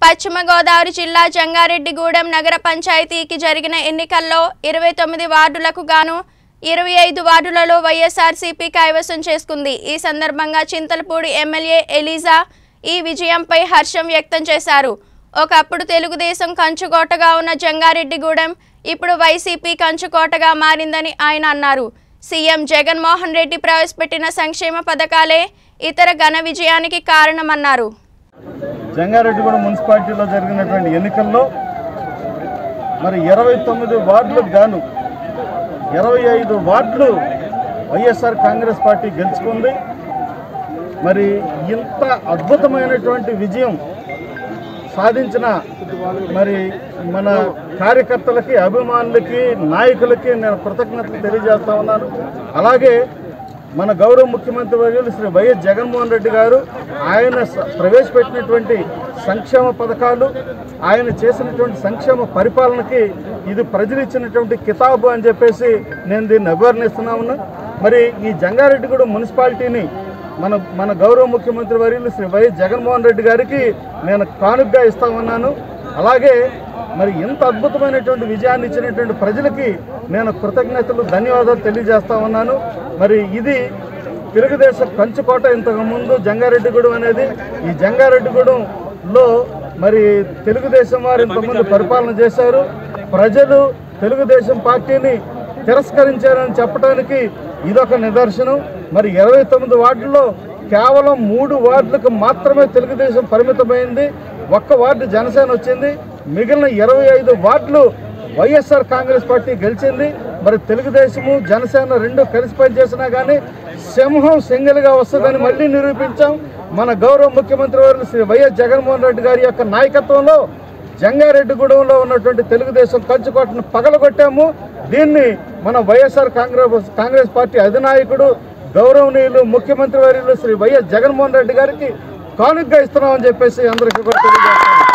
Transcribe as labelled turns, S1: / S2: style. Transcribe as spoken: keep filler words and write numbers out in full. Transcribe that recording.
S1: పశ్చిమ గోదావరి జిల్లా జంగారెడ్డిగూడెం నగర పంచాయతీకి జరిగిన ఎన్నికల్లో ఇరవై తొమ్మిది వార్డులకు గాను ఇరవై ఐదు వార్డులలో వైఎస్ఆర్సీపీ కైవసం చేసుకుంది। ఈ సందర్భంగా చింతలపూడి ఎమ్మెల్యే ఎలీజా ఈ విజయంపై హర్షం వ్యక్తం చేశారు। ఒకప్పుడు తెలుగుదేశం కంచుకోటగా ఉన్న జంగారెడ్డిగూడెం ఇప్పుడు వైసీపీ కంచుకోటగా మారిందని ఆయన అన్నారు। సీఎం జగన్మోహన్ రెడ్డి ప్రవేశపెట్టిన సంక్షేమ పథకాలే ఇతర ఘన విజయానికి కారణమన్నారు।
S2: జంగారెడ్డిగూడెం మున్సిపాలిటీలో జరిగినటువంటి ఎన్నికల్లో మరి ఇరవై తొమ్మిది వార్డులకు గాను ఇరవై ఐదు వార్డులు వైఎస్ఆర్ కాంగ్రెస్ పార్టీ గెలుచుకుంది। మరి ఇంత అద్భుతమైనటువంటి విజయం సాధించిన మరి మన కార్యకర్తలకి, అభిమానులకి, నాయకులకి నేను కృతజ్ఞతలు తెలియజేస్తా ఉన్నాను। అలాగే మన గౌరవ ముఖ్యమంత్రి వర్యులు శ్రీ వైఎస్ జగన్మోహన్ రెడ్డి గారు ఆయన ప్రవేశపెట్టినటువంటి సంక్షేమ పథకాలు, ఆయన చేసినటువంటి సంక్షేమ పరిపాలనకి ఇది ప్రజలు ఇచ్చినటువంటి కితాబు అని చెప్పేసి నేను దీన్ని అభివర్ణిస్తున్నా ఉన్నా। మరి ఈ జంగారెడ్డిగూడెం మున్సిపాలిటీని మన మన గౌరవ ముఖ్యమంత్రి వర్యులు శ్రీ వైఎస్ జగన్మోహన్ రెడ్డి గారికి నేను కానుకగా ఇస్తా ఉన్నాను। అలాగే మరి ఎంత అద్భుతమైనటువంటి విజయాన్ని ఇచ్చినటువంటి ప్రజలకి నేను కృతజ్ఞతలు, ధన్యవాదాలు తెలియజేస్తా ఉన్నాను। మరి ఇది తెలుగుదేశం కంచుకోట। ఇంతకుముందు జంగారెడ్డిగూడెం అనేది, ఈ జంగారెడ్డిగూడెంలో మరి తెలుగుదేశం వారు ఇంతకుముందు పరిపాలన చేశారు। ప్రజలు తెలుగుదేశం పార్టీని తిరస్కరించారని చెప్పడానికి ఇదొక నిదర్శనం। మరి ఇరవై తొమ్మిది వార్డుల్లో కేవలం మూడు వార్డులకు మాత్రమే తెలుగుదేశం పరిమితమైంది, ఒక్క వార్డు జనసేన వచ్చింది, మిగిలిన ఇరవై ఐదు వార్డులు వైఎస్ఆర్ కాంగ్రెస్ పార్టీ గెలిచింది। మరి తెలుగుదేశము జనసేన రెండు కలిసి పనిచేసినా కానీ సింహం సింగిల్గా వస్తుందని మళ్ళీ నిరూపించాం। మన గౌరవ ముఖ్యమంత్రి వారు శ్రీ వైఎస్ జగన్మోహన్ రెడ్డి గారి యొక్క నాయకత్వంలో జంగారెడ్డిగూడెంలో ఉన్నటువంటి తెలుగుదేశం కంచుకోటను పగలగొట్టాము। దీన్ని మన వైఎస్ఆర్ కాంగ్రెస్ కాంగ్రెస్ పార్టీ అధినాయకుడు గౌరవనీయులు ముఖ్యమంత్రి వర్యులు శ్రీ వైఎస్ జగన్మోహన్ రెడ్డి గారికి కానుకగా ఇస్తున్నామని చెప్పేసి అందరికీ కూడా తెలియజేస్తాను।